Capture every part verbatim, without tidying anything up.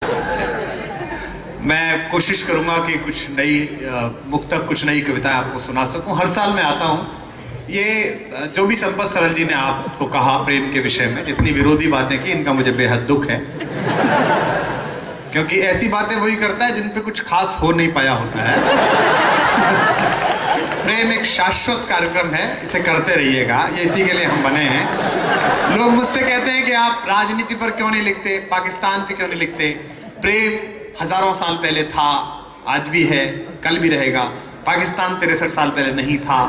मैं कोशिश करूंगा कि कुछ नई मुक्तक कुछ नई कविताएं आपको सुना सकूं। हर साल मैं आता हूं। ये जो भी संपत सरल जी ने आपको कहा प्रेम के विषय में, इतनी विरोधी बातें की, इनका मुझे बेहद दुख है, क्योंकि ऐसी बातें वही करता है जिन पे कुछ खास हो नहीं पाया होता है। प्रेम एक शाश्वत कार्यक्रम है, इसे करते रहिएगा, ये इसी के लिए हम बने हैं। लोग मुझसे कहते हैं कि आप राजनीति पर क्यों नहीं लिखते, पाकिस्तान पे क्यों नहीं लिखते। प्रेम हजारों साल पहले था, आज भी है, कल भी रहेगा। पाकिस्तान तिरसठ साल पहले नहीं था।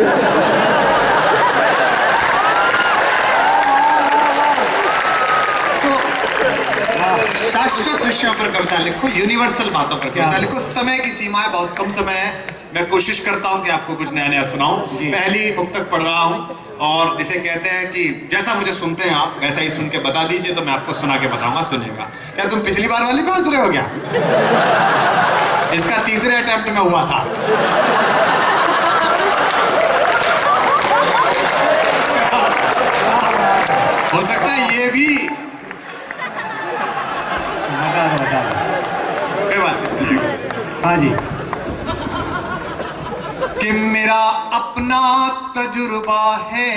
तो शाश्वत विषयों पर कविता लिखो, यूनिवर्सल बातों पर कविता लिखो। समय की सीमाएं बहुत कम समय है, मैं कोशिश करता हूं कि आपको कुछ नया नया सुनाऊं। पहली मुक्तक पढ़ रहा हूं, और जिसे कहते हैं कि जैसा मुझे सुनते हैं आप वैसा ही सुन के बता दीजिए, तो मैं आपको सुना के बताऊंगा, सुनिएगा। क्या तुम पिछली बार वाली भी हंस रहे हो क्या? इसका तीसरे अटेम्प्ट में हुआ था। हो सकता है ये भी कोई बात नहीं, सुनिएगा। हाँ जी। कि मेरा अपना तजुर्बा है,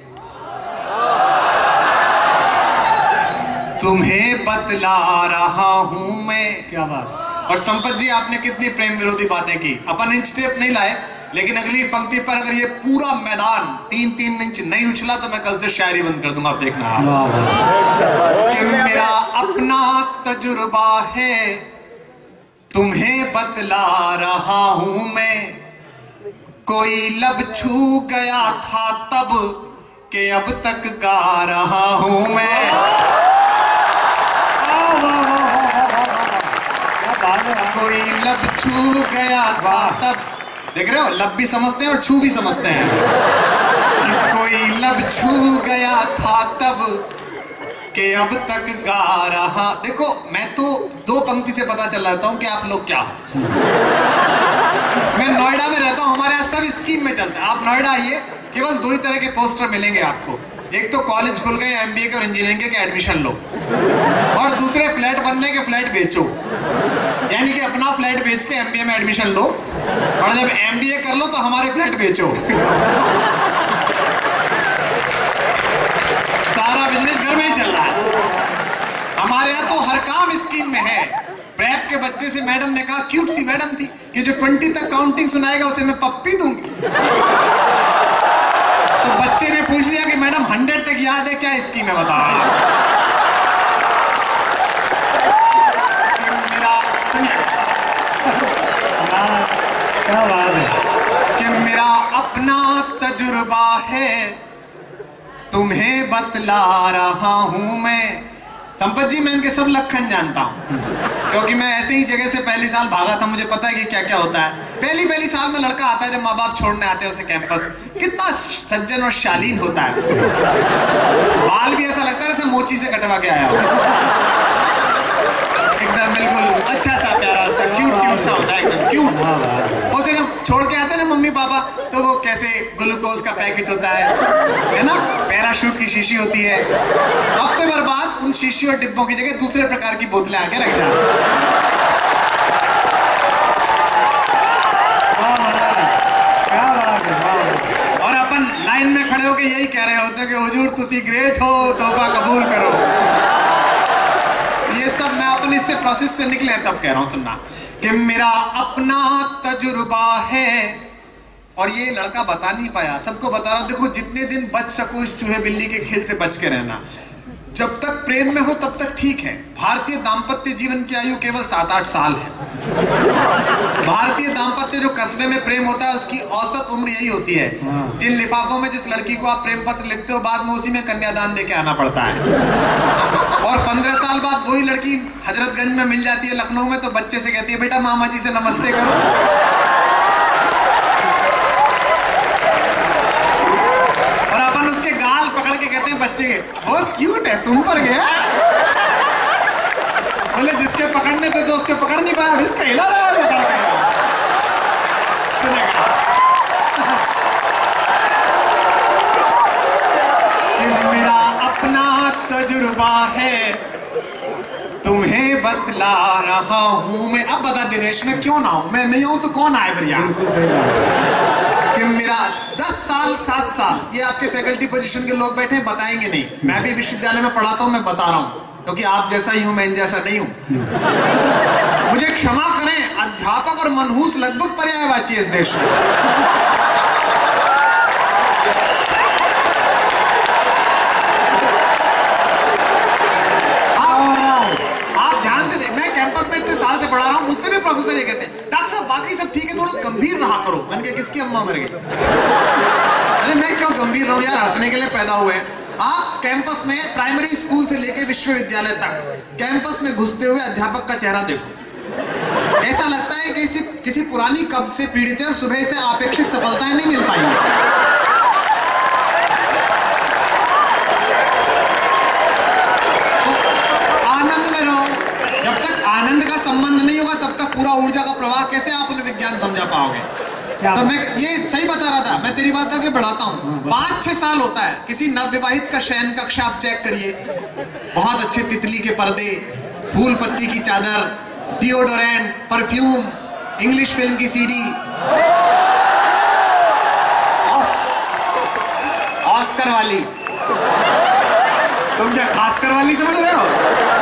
तुम्हें बतला रहा हूं मैं। क्या बात। और संपत जी, आपने कितनी प्रेम विरोधी बातें की। अपन इंच टेप नहीं लाए, लेकिन अगली पंक्ति पर अगर ये पूरा मैदान तीन तीन इंच नहीं उछला तो मैं कल से शायरी बंद कर दूंगा, आप देखना। कि मेरा अपना तजुर्बा है, तुम्हें बतला रहा हूं मैं। कोई लब छू गया था तब के अब तक गा रहा हूं मैं। कोई लब छू गया था तब, देख रहे हो, लब भी समझते हैं और छू भी समझते हैं। कि कोई लब छू गया था तब के अब तक गा रहा। देखो, मैं तो दो पंक्ति से पता चल जाता हूं कि आप लोग क्या हो। मैं नोएडा में रहता हूं, हमारे यहाँ सब स्कीम में चलता है। आप नोएडा आइए, केवल दो ही तरह के पोस्टर मिलेंगे आपको। एक तो कॉलेज खुल गए, एमबीए के और इंजीनियरिंग के एडमिशन लो, और दूसरे फ्लैट बनने के फ्लैट बेचो। यानी कि अपना फ्लैट बेच के एमबीए में एडमिशन लो, और जब एमबीए कर लो तो हमारे फ्लैट बेचो। सारा बिजनेस घर में ही चल रहा है। हमारे यहाँ तो हर काम स्कीम में है। प्रेप के बच्चे से मैडम ने कहा, क्यूट सी मैडम थी, कि जो ट्वेंटी तक काउंटिंग सुनाएगा उसे मैं पप्पी दूंगी। तो बच्चे ने पूछ लिया कि मैडम हंड्रेड तक याद है क्या, स्कीम है बता रहा है। मेरा सुनिए, क्या बात है। कि मेरा अपना तजुर्बा है, तुम्हें बतला रहा हूं मैं। संपत जी, मैं इनके सब लक्षण जानता हूं, क्योंकि मैं ऐसे ही जगह से पहली साल भागा था। मुझे पता है कि क्या क्या होता है। पहली पहली साल में लड़का आता है, जब माँ बाप छोड़ने आते हैं उसे कैंपस, कितना सज्जन और शालीन होता है। बाल भी ऐसा लगता है जैसे मोची से कटवा के आया हो, एकदम बिल्कुल अच्छा सा प्यारा सा क्यूट क्यूट सा होता है, एकदम क्यूट। उसे जब छोड़ के आते हैं ना मम्मी पापा, तो वो कैसे ग्लूकोज का पैकेट होता है है ना, पैराशूट की शीशी होती है। हफ्ते भर बाद उन शीशी और डिब्बों की जगह दूसरे प्रकार की बोतलें आके रख जाती। और अपन लाइन में खड़े होके यही कह रहे होते कि हुजूर तुसी ग्रेट हो, तौबा कबूल करो। ये सब मैं अपने इससे प्रोसेस से निकले तब कह रहा हूं, सुनना। कि मेरा अपना तजुर्बा है, और ये लड़का बता नहीं पाया, सबको बता रहा हूं। देखो, जितने दिन बच सको इस चूहे बिल्ली के खेल से बच के रहना। जब तक प्रेम में हो तब तक ठीक है। भारतीय दाम्पत्य जीवन की आयु केवल सात आठ साल है। भारतीय दाम्पत्य जो कस्बे में प्रेम होता है उसकी औसत उम्र यही होती है। जिन लिफाफों में जिस लड़की को आप प्रेम पत्र लिखते हो, बाद में उसी में कन्यादान देके आना पड़ता है। और पंद्रह साल बाद वही लड़की हजरतगंज में मिल जाती है, लखनऊ में, तो बच्चे से कहती है, बेटा मामा जी से नमस्ते करो। और अपन उसके गाल पकड़ के कहते हैं बच्चे के, बहुत क्यूट है, तुम पर गया। बोले जिसके पकड़ने थे तो उसके पकड़ नहीं पाया, इसका हिला रहा है पकड़ के। सुनेगा कि मेरा अपना तजुर्बा है, तुम्हें बतला रहा हूं मैं। अब बता दिनेश, मैं क्यों ना हूं? मैं नहीं हूं तो कौन आए फिर यहाँ? बिल्कुल सही बात। कि मेरा दस साल सात साल ये आपके फैकल्टी पोजीशन के लोग बैठे हैं, बताएंगे नहीं। मैं भी विश्वविद्यालय में पढ़ाता हूं, मैं बता रहा हूं, क्योंकि आप जैसा ही हूं, मैं इन जैसा नहीं हूं। मुझे क्षमा करें, अध्यापक और मनहूस लगभग पर्यायवाची है इस देश में। आप ध्यान से देख, मैं कैंपस में इतने साल से पढ़ा रहा हूं, मुझसे भी प्रोफेसर ये कहते हैं, डॉक्टर साहब बाकी सब ठीक है, थोड़ा गंभीर रहा करो। मैंने कहा किसकी अम्मा मर गई? अरे मैं क्यों गंभीर रहूं यार, हंसने के लिए पैदा हुए हैं। आप कैंपस में प्राइमरी स्कूल से लेकर विश्वविद्यालय तक कैंपस में घुसते हुए अध्यापक का चेहरा देखो, ऐसा लगता है कि किसी किसी पुरानी कब्ज से पीड़ित है और सुबह से अपेक्षित सफलताएं नहीं मिल पाएंगी। तो आनंद में रहो, जब तक आनंद का संबंध नहीं होगा तब तक पूरा ऊर्जा का प्रवाह कैसे आप उन्हें विज्ञान समझा पाओगे? तो मैं ये सही बता रहा था, मैं तेरी बात आगे बढ़ाता हूँ। पांच छह साल होता है किसी नवविवाहित का शयन कक्ष आप चेक करिए, बहुत अच्छे तितली के पर्दे, फूल पत्ती की चादर, डिओडोरेंट, परफ्यूम, इंग्लिश फिल्म की सीडी, ऑस्कर वाली। तुम क्या खासकर वाली समझ रहे हो?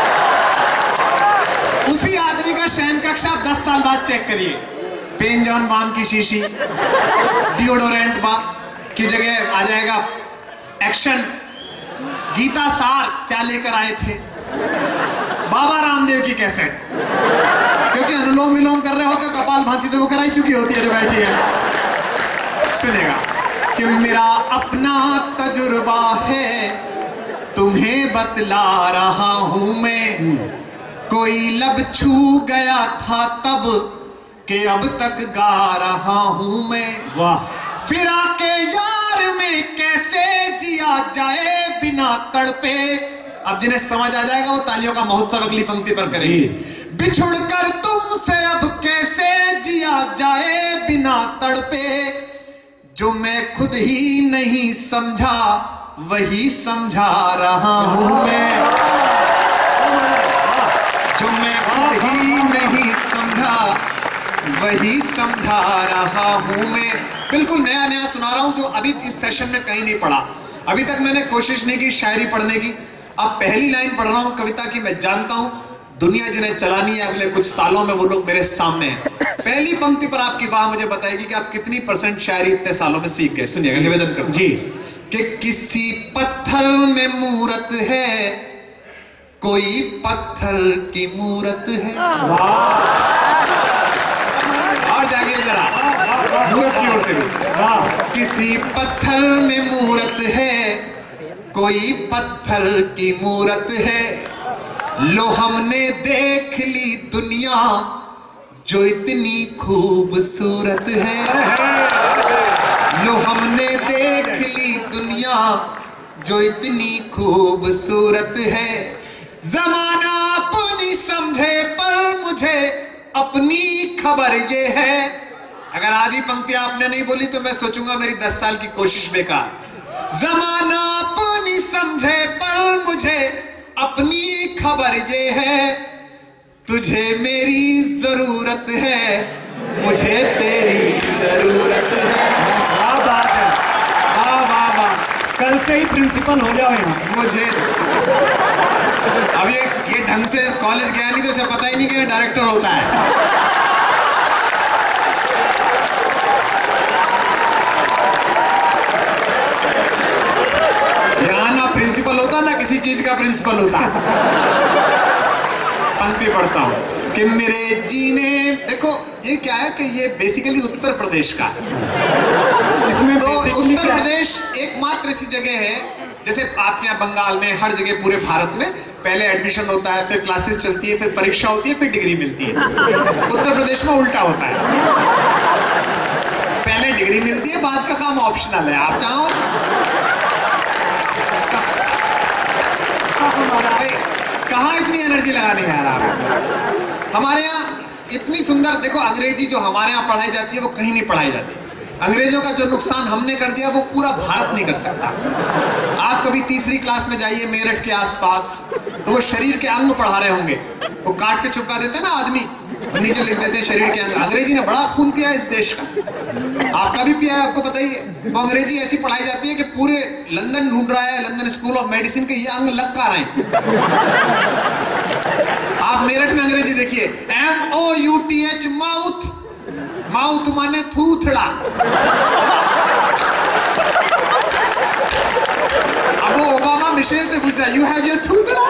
उसी आदमी का शयन कक्ष आप दस साल बाद चेक करिए, पेन जॉन बाम की शीशी, डिओडोरेंट बा की जगह आ जाएगा एक्शन। गीता सार क्या लेकर आए थे? बाबा रामदेव की कैसेट, क्योंकि अनुलोम विलोम कर रहे हो तो कपाल भांति तो वो कराई चुकी होती है जो बैठी है। सुनेगा कि मेरा अपना तजुर्बा है, तुम्हें बतला रहा हूं मैं, कोई लब छू गया था तब कि अब तक गा रहा हूं मैं। वाह। फिरा के यार में कैसे जिया जाए बिना तड़पे। अब जिन्हें समझ आ जाएगा वो तालियों का महोत्सव अगली पंक्ति पर करेंगे। बिछुड़ कर तुमसे अब कैसे जिया जाए बिना तड़पे, जो मैं खुद ही नहीं समझा वही समझा रहा हूं मैं, जो मैं खुद ही नहीं समझा वही समझा रहा हूं मैं। बिल्कुल नया नया सुना रहा हूं जो अभी इस सेशन में कहीं नहीं पढ़ा। अभी तक मैंने कोशिश नहीं की शायरी पढ़ने की, अब पहली लाइन पढ़ रहा हूं कविता की। मैं जानता हूं दुनिया जिन्हें चलानी है अगले कुछ सालों में वो लोग मेरे सामने हैं। पहली पंक्ति पर आपकी बात मुझे बताएगी कि आप कितनी परसेंट शायरी इतने सालों में सीख गए। सुनिएगा, निवेदन करता हूं कि किसी पत्थर में मूरत है, कोई पत्थर की मूरत है। और जागिए जरा, मूरत की ओर से भी। किसी पत्थर में मूरत है, कोई पत्थर की मूरत है, लो हमने देख ली दुनिया जो इतनी खूबसूरत है, लो हमने देख ली दुनिया जो इतनी खूबसूरत है। जमाना अपनी समझे पर मुझे अपनी खबर ये है। अगर आधी पंक्ति आपने नहीं बोली तो मैं सोचूंगा मेरी दस साल की कोशिश बेकार। जमाना अपनी समझे पर मुझे अपनी खबर ये है, तुझे मेरी जरूरत है, मुझे तेरी जरूरत है। वाह बात है, वाह वाह वाह। कल से ही प्रिंसिपल हो जाओ यहाँ। मुझे अब ये ये ढंग से कॉलेज गया नहीं तो उसे पता ही नहीं कि डायरेक्टर होता है। यहाँ ना प्रिंसिपल होता ना किसी चीज का प्रिंसिपल होता। पंक्ति पढ़ता हूं कि मेरे जीने, देखो ये क्या है कि ये बेसिकली उत्तर प्रदेश का इसमें तो basically उत्तर क्या? प्रदेश एकमात्र ऐसी जगह है, जैसे आपके यहाँ बंगाल में हर जगह पूरे भारत में पहले एडमिशन होता है, फिर क्लासेस चलती है, फिर परीक्षा होती है, फिर डिग्री मिलती है। उत्तर प्रदेश में उल्टा होता है, पहले डिग्री मिलती है, बाद का काम ऑप्शनल है, आप चाहो। कहाँ इतनी एनर्जी लगाने यार आप। हमारे यहाँ इतनी सुंदर, देखो अंग्रेजी जो हमारे यहाँ पढ़ाई जाती है वो कहीं नहीं पढ़ाई जाती। अंग्रेजों का जो नुकसान हमने कर दिया वो पूरा भारत नहीं कर सकता। आप कभी तीसरी क्लास में जाइए मेरठ के आसपास, तो वो शरीर के अंग पढ़ा रहे होंगे, वो काट के चिपका देते हैं ना आदमी, और नीचे लिख देते हैं शरीर के अंग। अंग्रेजी ने बड़ा खून पिया इस देश का, आपका भी पिया है, आपको पता ही है। वो अंग्रेजी ऐसी पढ़ाई जाती है कि पूरे लंदन ढूंढ रहा है, लंदन स्कूल ऑफ मेडिसिन के ये अंग लग का रहे हैं। आप मेरठ में अंग्रेजी देखिए, M O U T H mouth, mouth माने थूथड़ा। अब वो ओबामा मिशेल से पूछ रहा है, यू हैव योर थूथड़ा?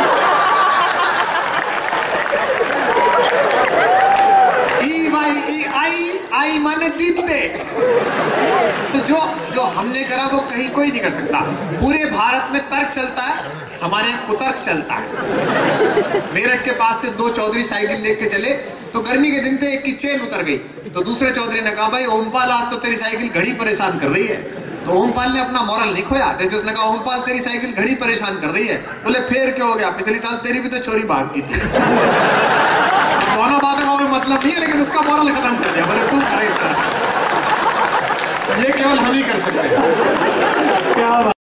E Y E eye, eye माने दीपते। तो जो जो हमने करा वो कहीं कोई नहीं कर सकता। पूरे भारत में तर्क चलता है, हमारे यहाँ कुतर्क चलता है। मेरठ के पास से दो चौधरी साइकिल लेके चले, तो गर्मी के दिन थे, एक की चेन उतर गई, तो दूसरे चौधरी ने कहा, भाई ओमपाल आज तो तेरी साइकिल घड़ी परेशान कर रही है। तो ओमपाल ने अपना मॉरल नहीं खोया, जैसे उसने कहा, ओमपाल तेरी साइकिल घड़ी परेशान कर रही है। बोले फिर क्या हो गया, पिछले साल तेरी भी तो चोरी भाग की थी। दोनों बातों का कोई मतलब नहीं है, लेकिन उसका मॉरल खत्म कर दिया। बोले तू करे, ये केवल हम ही कर सकते हैं। क्या